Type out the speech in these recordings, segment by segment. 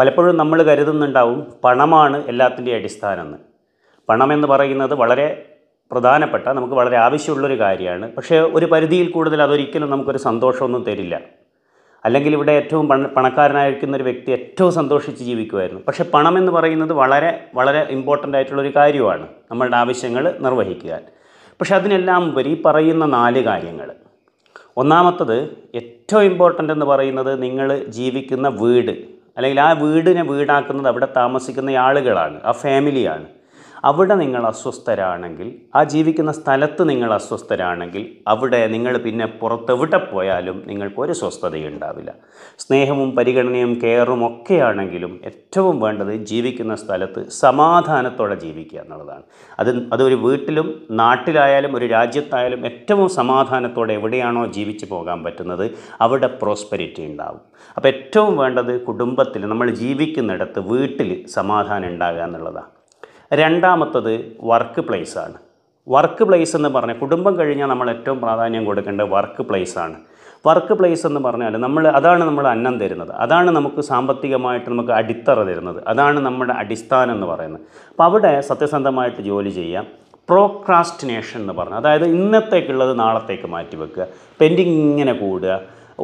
പലപ്പോഴും നമ്മൾ കരുതുന്നുണ്ടാവും പണമാണ് എല്ലാത്തിൻ്റെയും അടിസ്ഥാനം എന്ന്. പണമെന്ന് പറയുന്നത് വളരെ പ്രധാനപ്പെട്ട നമുക്ക് വളരെ ആവശ്യമുള്ളൊരു കാര്യമാണ്. പക്ഷേ ഒരു പരിധിയിൽ കൂടുതൽ അതൊരിക്കലും നമുക്കൊരു സന്തോഷമൊന്നും തരില്ല. അല്ലെങ്കിൽ ഇവിടെ ഏറ്റവും പണക്കാരനായിരിക്കുന്ന ഒരു വ്യക്തി ഏറ്റവും സന്തോഷിച്ച് ജീവിക്കുമായിരുന്നു. പക്ഷേ പണമെന്ന് പറയുന്നത് വളരെ വളരെ ഇമ്പോർട്ടൻ്റ് ആയിട്ടുള്ളൊരു കാര്യമാണ് നമ്മളുടെ ആവശ്യങ്ങൾ നിർവഹിക്കാൻ. പക്ഷെ അതിനെല്ലാം ഉപരി പറയുന്ന 4 കാര്യങ്ങൾ. ഒന്നാമത്തത് ഏറ്റവും ഇമ്പോർട്ടൻ്റ് എന്ന് പറയുന്നത് നിങ്ങൾ ജീവിക്കുന്ന വീട്, അല്ലെങ്കിൽ ആ വീടിനെ വീടാക്കുന്നത് അവിടെ താമസിക്കുന്ന ആളുകളാണ്, ആ ഫാമിലിയാണ്. അവിടെ നിങ്ങൾ അസ്വസ്ഥരാണെങ്കിൽ, ആ ജീവിക്കുന്ന സ്ഥലത്ത് നിങ്ങൾ അസ്വസ്ഥരാണെങ്കിൽ, അവിടെ നിങ്ങൾ പിന്നെ പുറത്തെവിടെ പോയാലും നിങ്ങൾക്കൊരു സ്വസ്ഥതയുണ്ടാവില്ല. സ്നേഹവും പരിഗണനയും കെയറും ഒക്കെയാണെങ്കിലും ഏറ്റവും വേണ്ടത് ജീവിക്കുന്ന സ്ഥലത്ത് സമാധാനത്തോടെ ജീവിക്കുക എന്നുള്ളതാണ്. അതൊരു വീട്ടിലും നാട്ടിലായാലും ഒരു രാജ്യത്തായാലും ഏറ്റവും സമാധാനത്തോടെ എവിടെയാണോ ജീവിച്ചു പോകാൻ പറ്റുന്നത് അവിടെ പ്രോസ്പെരിറ്റി ഉണ്ടാവും. അപ്പോൾ ഏറ്റവും വേണ്ടത് കുടുംബത്തിൽ നമ്മൾ ജീവിക്കുന്നിടത്ത് വീട്ടിൽ സമാധാനം ഉണ്ടാകുക എന്നുള്ളതാണ്. രണ്ടാമത്തത് വർക്ക് പ്ലേസാണ്. വർക്ക് പ്ലേസ് എന്ന് പറഞ്ഞാൽ കുടുംബം കഴിഞ്ഞാൽ നമ്മൾ ഏറ്റവും പ്രാധാന്യം കൊടുക്കേണ്ടത് വർക്ക് പ്ലേസാണ്. വർക്ക് പ്ലേസ് എന്ന് പറഞ്ഞാൽ അതാണ് നമ്മൾ അന്നം തരുന്നത്, അതാണ് നമുക്ക് സാമ്പത്തികമായിട്ട് നമുക്ക് അടിത്തറ തരുന്നത്, അതാണ് നമ്മുടെ അടിസ്ഥാനം എന്ന് പറയുന്നത്. അപ്പോൾ അവിടെ സത്യസന്ധമായിട്ട് ജോലി ചെയ്യാം. പ്രോക്രാസ്റ്റിനേഷൻ എന്ന് പറഞ്ഞാൽ അതായത് ഇന്നത്തേക്കുള്ളത് നാളത്തേക്ക് മാറ്റി വെക്കുക, പെൻഡിങ് ഇങ്ങനെ കൂടുക,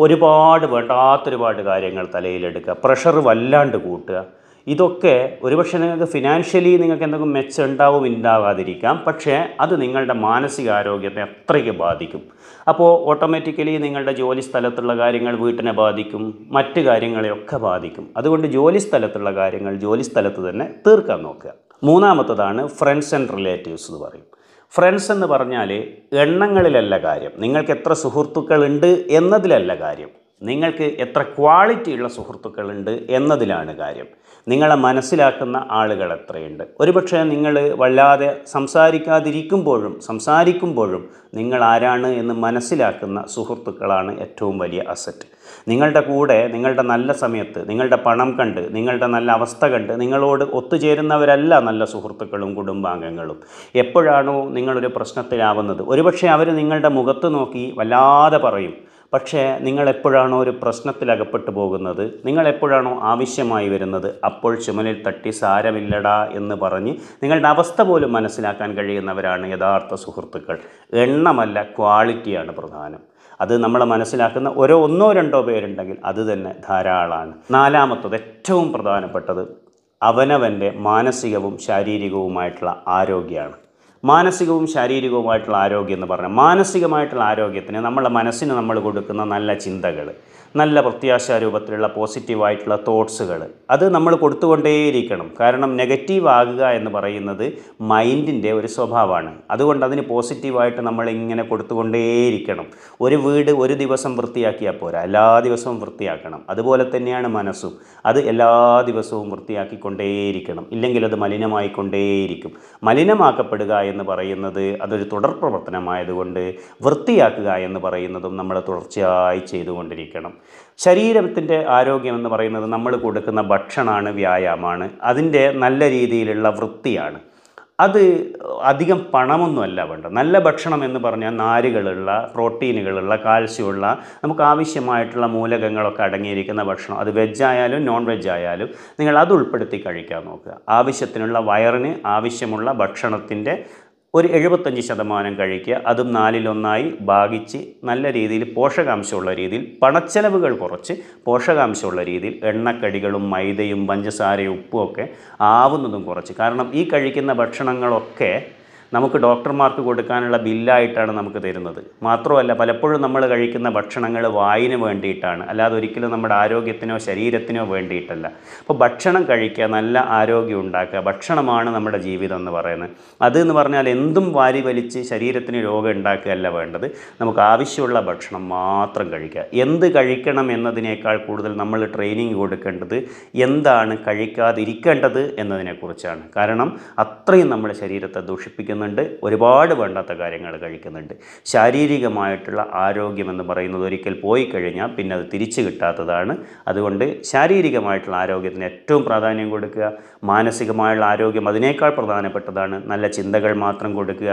വേണ്ടാത്തൊരുപാട് കാര്യങ്ങൾ തലയിലെടുക്കുക, പ്രഷർ വല്ലാണ്ട് കൂട്ടുക. ഇതൊക്കെ ഒരുപക്ഷെ നിങ്ങൾക്ക് ഫിനാൻഷ്യലി നിങ്ങൾക്ക് എന്തെങ്കിലും മെച്ചം ഉണ്ടാകാതിരിക്കാം, പക്ഷേ അത് നിങ്ങളുടെ മാനസികാരോഗ്യത്തെ അത്രയ്ക്ക് ബാധിക്കും. അപ്പോൾ ഓട്ടോമാറ്റിക്കലി നിങ്ങളുടെ ജോലി സ്ഥലത്തുള്ള കാര്യങ്ങൾ വീട്ടിനെ ബാധിക്കും, മറ്റ് കാര്യങ്ങളെയൊക്കെ ബാധിക്കും. അതുകൊണ്ട് ജോലി സ്ഥലത്തുള്ള കാര്യങ്ങൾ ജോലി സ്ഥലത്ത് തന്നെ തീർക്കാൻ നോക്കുക. മൂന്നാമത്തതാണ് ഫ്രണ്ട്സ് ആൻഡ് റിലേറ്റീവ്സ് എന്ന് പറയും. ഫ്രണ്ട്സ് എന്ന് പറഞ്ഞാൽ എണ്ണങ്ങളിലല്ല കാര്യം, നിങ്ങൾക്ക് എത്ര സുഹൃത്തുക്കളുണ്ട് എന്നതിലല്ല കാര്യം, നിങ്ങൾക്ക് എത്ര ക്വാളിറ്റിയുള്ള സുഹൃത്തുക്കളുണ്ട് എന്നതിലാണ് കാര്യം. നിങ്ങളെ മനസ്സിലാക്കുന്ന ആളുകൾ എത്രയുണ്ട്. ഒരുപക്ഷെ നിങ്ങൾ വല്ലാതെ സംസാരിക്കുമ്പോഴും നിങ്ങൾ ആരാണ് എന്ന് മനസ്സിലാക്കുന്ന സുഹൃത്തുക്കളാണ് ഏറ്റവും വലിയ അസറ്റ്. നിങ്ങളുടെ കൂടെ നിങ്ങളുടെ നല്ല സമയത്ത് നിങ്ങളുടെ പണം കണ്ട് നിങ്ങളുടെ നല്ല അവസ്ഥ കണ്ട് നിങ്ങളോട് ഒത്തുചേരുന്നവരല്ല നല്ല സുഹൃത്തുക്കളും കുടുംബാംഗങ്ങളും. എപ്പോഴാണോ നിങ്ങളൊരു പ്രശ്നത്തിലാവുന്നത് ഒരുപക്ഷെ അവർ നിങ്ങളുടെ മുഖത്ത് നോക്കി വല്ലാതെ പറയും, പക്ഷേ നിങ്ങളെപ്പോഴാണോ ഒരു പ്രശ്നത്തിലകപ്പെട്ടു പോകുന്നത്, നിങ്ങളെപ്പോഴാണോ ആവശ്യമായി വരുന്നത്, അപ്പോൾ ചുമലിൽ തട്ടി സാരമില്ലടാ എന്ന് പറഞ്ഞ് നിങ്ങളുടെ അവസ്ഥ പോലും മനസ്സിലാക്കാൻ കഴിയുന്നവരാണ് യഥാർത്ഥ സുഹൃത്തുക്കൾ. എണ്ണമല്ല, ക്വാളിറ്റിയാണ് പ്രധാനം. അത് നമ്മൾ മനസ്സിലാക്കുന്ന ഒന്നോ രണ്ടോ പേരുണ്ടെങ്കിൽ അത് തന്നെ ധാരാളമാണ്. നാലാമത്തത് ഏറ്റവും പ്രധാനപ്പെട്ടത് അവനവൻ്റെ മാനസികവും ശാരീരികവുമായിട്ടുള്ള ആരോഗ്യമാണ്. മാനസികവും ശാരീരികവുമായിട്ടുള്ള ആരോഗ്യം എന്ന് പറഞ്ഞാൽ മാനസികമായിട്ടുള്ള ആരോഗ്യത്തിന് നമ്മളെ മനസ്സിന് നമ്മൾ കൊടുക്കുന്ന നല്ല ചിന്തകൾ, നല്ല പ്രത്യാശാരൂപത്തിലുള്ള പോസിറ്റീവായിട്ടുള്ള തോട്ട്സുകൾ അത് നമ്മൾ കൊടുത്തുകൊണ്ടേയിരിക്കണം. കാരണം നെഗറ്റീവ് ആകുക എന്ന് പറയുന്നത് മൈൻഡിൻ്റെ ഒരു സ്വഭാവമാണ്. അതുകൊണ്ട് അതിന് പോസിറ്റീവായിട്ട് നമ്മളിങ്ങനെ കൊടുത്തുകൊണ്ടേയിരിക്കണം. ഒരു വീട് ഒരു ദിവസം വൃത്തിയാക്കിയാൽ പോരാ, എല്ലാ ദിവസവും വൃത്തിയാക്കണം. അതുപോലെ തന്നെയാണ് മനസ്സും, അത് എല്ലാ ദിവസവും വൃത്തിയാക്കിക്കൊണ്ടേയിരിക്കണം. ഇല്ലെങ്കിൽ അത് മലിനമായിക്കൊണ്ടേയിരിക്കും. മലിനമാക്കപ്പെടുക എന്ന് പറയുന്നത് അതൊരു തുടർ പ്രവർത്തനമായതുകൊണ്ട് വൃത്തിയാക്കുക എന്ന് പറയുന്നതും നമ്മൾ തുടർച്ചയായി ചെയ്തുകൊണ്ടിരിക്കണം. ശരീരത്തിൻ്റെ ആരോഗ്യം എന്ന് പറയുന്നത് നമ്മൾ കൊടുക്കുന്ന ഭക്ഷണമാണ്, വ്യായാമമാണ്, അതിൻ്റെ നല്ല രീതിയിലുള്ള വൃത്തിയാണ്. അത് അധികം പണമൊന്നുമല്ല വേണ്ടത്. നല്ല ഭക്ഷണം എന്ന് പറഞ്ഞാൽ നാരുകളുള്ള, പ്രോട്ടീനുകളുള്ള, കാൽസ്യമുള്ള, നമുക്ക് ആവശ്യമായിട്ടുള്ള മൂലകങ്ങളൊക്കെ അടങ്ങിയിരിക്കുന്ന ഭക്ഷണം. അത് വെജായാലും നോൺ വെജായാലും നിങ്ങൾ അത് ഉൾപ്പെടുത്തി കഴിക്കാൻ നോക്കുക. ആവശ്യത്തിനുള്ള വയറിന് ആവശ്യമുള്ള ഭക്ഷണത്തിൻ്റെ ഒരു 75% കഴിക്കുക. അതും 4/1 ഭാഗിച്ച് നല്ല രീതിയിൽ പോഷകാംശമുള്ള രീതിയിൽ, പണച്ചെലവുകൾ കുറച്ച് പോഷകാംശമുള്ള രീതിയിൽ, എണ്ണക്കടികളും മൈദയും പഞ്ചസാരയും ഉപ്പും ഒക്കെ ആവുന്നതും കുറച്ച്. കാരണം ഈ കഴിക്കുന്ന ഭക്ഷണങ്ങളൊക്കെ നമുക്ക് ഡോക്ടർമാർക്ക് കൊടുക്കാനുള്ള ബില്ലായിട്ടാണ് നമുക്ക് തരുന്നത്. മാത്രമല്ല പലപ്പോഴും നമ്മൾ കഴിക്കുന്ന ഭക്ഷണങ്ങൾ വായിന് വേണ്ടിയിട്ടാണ്, അല്ലാതെ ഒരിക്കലും നമ്മുടെ ആരോഗ്യത്തിനോ ശരീരത്തിനോ വേണ്ടിയിട്ടല്ല. അപ്പോൾ ഭക്ഷണം കഴിക്കുക, നല്ല ആരോഗ്യം ഉണ്ടാക്കുക, ഭക്ഷണമാണ് നമ്മുടെ ജീവിതം എന്ന് പറയുന്നത്. അതെന്ന് പറഞ്ഞാൽ എന്തും വാരി വലിച്ച് ശരീരത്തിന് രോഗം ഉണ്ടാക്കുകയല്ല വേണ്ടത്. നമുക്ക് ആവശ്യമുള്ള ഭക്ഷണം മാത്രം കഴിക്കുക. എന്ത് കഴിക്കണം എന്നതിനേക്കാൾ കൂടുതൽ നമ്മൾ ട്രെയിനിങ് കൊടുക്കേണ്ടത് എന്താണ് കഴിക്കാതിരിക്കേണ്ടത് എന്നതിനെക്കുറിച്ചാണ്. കാരണം അത്രയും നമ്മുടെ ശരീരത്തെ ദൂഷിപ്പിക്കുന്ന ഒരുപാട് വേണ്ടാത്ത കാര്യങ്ങൾ കഴിക്കുന്നുണ്ട്. ശാരീരികമായിട്ടുള്ള ആരോഗ്യം എന്ന് പറയുന്നത് ഒരിക്കൽ പോയി കഴിഞ്ഞാൽ പിന്നെ അത് തിരിച്ചു കിട്ടാത്തതാണ്. അതുകൊണ്ട് ശാരീരികമായിട്ടുള്ള ആരോഗ്യത്തിന് ഏറ്റവും പ്രാധാന്യം കൊടുക്കുക. മാനസികമായുള്ള ആരോഗ്യം അതിനേക്കാൾ പ്രധാനപ്പെട്ടതാണ്. നല്ല ചിന്തകൾ മാത്രം കൊടുക്കുക.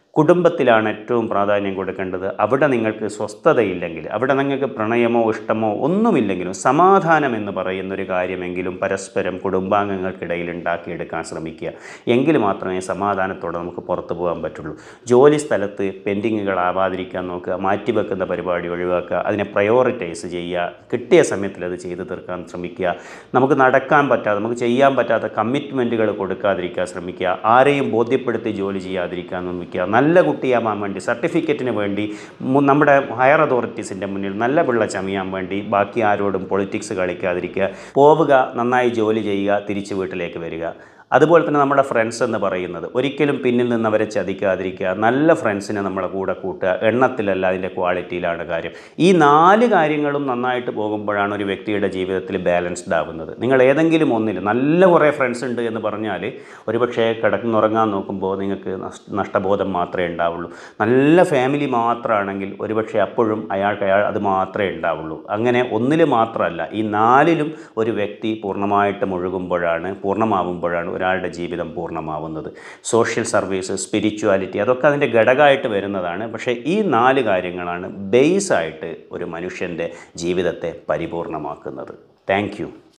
കുടുംബത്തിലാണ് ഏറ്റവും പ്രാധാന്യം കൊടുക്കേണ്ടത്. അവിടെ നിങ്ങൾക്ക് സ്വസ്ഥതയില്ലെങ്കിൽ, അവിടെ നിങ്ങൾക്ക് പ്രണയമോ ഇഷ്ടമോ ഒന്നുമില്ലെങ്കിലും സമാധാനം എന്ന് പറയുന്നൊരു കാര്യമെങ്കിലും പരസ്പരം കുടുംബാംഗങ്ങൾക്കിടയിൽ ഉണ്ടാക്കിയെടുക്കാൻ ശ്രമിക്കുക. എങ്കിൽ മാത്രമേ സമാധാനത്തോടെ നമുക്ക് പുറത്തു പോകാൻ പറ്റുള്ളൂ. ജോലി സ്ഥലത്ത് പെൻഡിങ്ങുകളാവാതിരിക്കാൻ നോക്കുക, മാറ്റിവെക്കുന്ന പരിപാടി ഒഴിവാക്കുക, അതിനെ പ്രയോറിറ്റൈസ് ചെയ്യുക, കിട്ടിയ സമയത്തിൽ അത് ചെയ്തു തീർക്കാൻ ശ്രമിക്കുക. നമുക്ക് നടക്കാൻ പറ്റാതെ, നമുക്ക് ചെയ്യാൻ പറ്റാത്ത കമ്മിറ്റ്മെൻറ്റുകൾ കൊടുക്കാതിരിക്കാൻ ശ്രമിക്കുക. ആരെയും ബോധ്യപ്പെടുത്തി ജോലി ചെയ്യാതിരിക്കാൻ ശ്രമിക്കുക. നല്ല കുട്ടിയാവാൻ വേണ്ടി, സർട്ടിഫിക്കറ്റിന് വേണ്ടി നമ്മുടെ ഹയർ അതോറിറ്റീസിൻ്റെ മുന്നിൽ നല്ല പിള്ള ചമയാൻ വേണ്ടി ബാക്കി ആരോടും പൊളിറ്റിക്സ് കളിക്കാതിരിക്കുക. പോവുക, നന്നായി ജോലി ചെയ്യുക, തിരിച്ച് വീട്ടിലേക്ക് വരിക. അതുപോലെ തന്നെ നമ്മുടെ ഫ്രണ്ട്സ് എന്ന് പറയുന്നത് ഒരിക്കലും പിന്നിൽ നിന്ന് അവരെ ചതിക്കാതിരിക്കുക. നല്ല ഫ്രണ്ട്സിനെ നമ്മളെ കൂടെ കൂട്ടുക. എണ്ണത്തിലല്ല, അതിൻ്റെ ക്വാളിറ്റിയിലാണ് കാര്യം. ഈ 4 കാര്യങ്ങളും നന്നായിട്ട് പോകുമ്പോഴാണ് ഒരു വ്യക്തിയുടെ ജീവിതത്തിൽ ബാലൻസ്ഡ് ആവുന്നത്. നിങ്ങൾ ഏതെങ്കിലും ഒന്നിൽ നല്ല കുറേ ഫ്രണ്ട്സ് ഉണ്ട് എന്ന് പറഞ്ഞാൽ ഒരുപക്ഷേ കിടന്നുറങ്ങാൻ നോക്കുമ്പോൾ നിങ്ങൾക്ക് നഷ്ടബോധം മാത്രമേ ഉണ്ടാവുള്ളൂ. നല്ല ഫാമിലി മാത്രമാണെങ്കിൽ ഒരുപക്ഷെ അപ്പോഴും അയാൾക്ക് അത് മാത്രമേ ഉണ്ടാവുള്ളൂ. അങ്ങനെ ഒന്നിൽ മാത്രമല്ല, ഈ 4ലും ഒരു വ്യക്തി പൂർണ്ണമായിട്ട് പൂർണ്ണമാവുമ്പോഴാണ് ഒരാളുടെ ജീവിതം പൂർണ്ണമാവുന്നത്. സോഷ്യൽ സർവീസ്, സ്പിരിച്വാലിറ്റി, അതൊക്കെ അതിൻ്റെ ഘടകമായിട്ട് വരുന്നതാണ്. പക്ഷേ ഈ 4 കാര്യങ്ങളാണ് ബേസായിട്ട് ഒരു മനുഷ്യൻ്റെ ജീവിതത്തെ പരിപൂർണമാക്കുന്നത്. Thank you.